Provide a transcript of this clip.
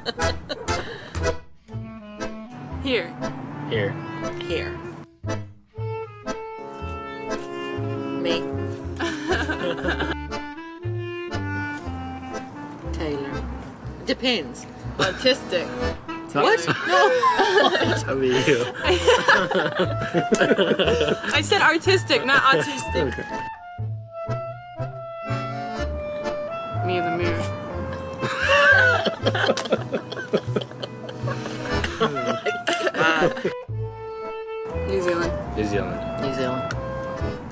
Here. Here. Here. Me. Taylor. Depends. Autistic. What? No. That'd be you. I said artistic, not autistic. Okay. Me in the mirror. Oh my God. New Zealand. New Zealand. New Zealand.